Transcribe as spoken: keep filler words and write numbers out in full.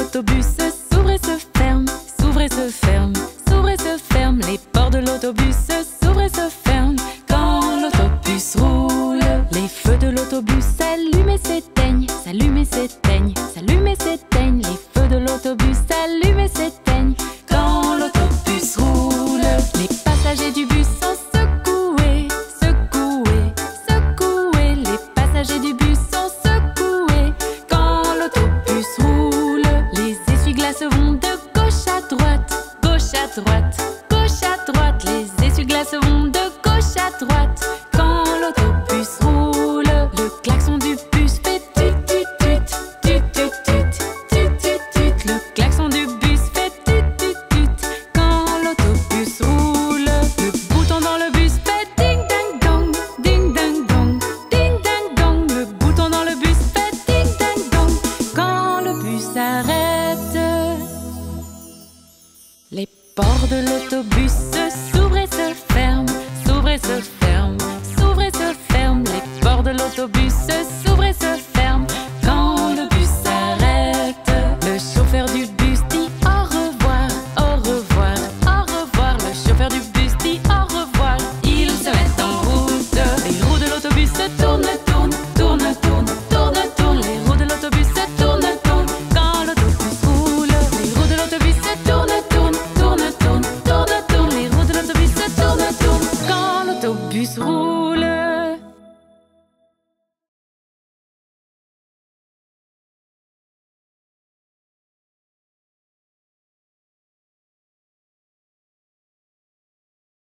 l'autobus s'ouvre et se ferme, s'ouvre et se ferme, s'ouvre et se ferme. Les portes de l'autobus s'ouvrent et se ferment quand l'autobus roule. Les feux de l'autobus s'allument et s'éteignent, s'allument et s'éteignent, s'allument et s'éteignent. Les feux de l'autobus s'allument et s'éteignent quand l'autobus roule. Les passagers du bus sont secoués, secoués, secoués. Les passagers du bus sont secoués quand l'autobus roule. Les essuie-glaces vont de gauche à droite, gauche à droite, gauche à droite. Les essuie-glaces vont de gauche à droite quand l'autobus roule. Le klaxon du bus fait tut tut tut, tut tut tut, tut tut tut. Le klaxon du bus fait tut tut tut quand l'autobus roule. Le bouton dans le bus fait ding dang dong, ding dang dong, ding dang dong. Le bouton dans le bus fait ding dang dong quand le bus s'arrête. Les portes de l'autobus s'ouvrent et se ferment, s'ouvrent et se ferment, s'ouvrent et se ferment. Les portes de l'autobus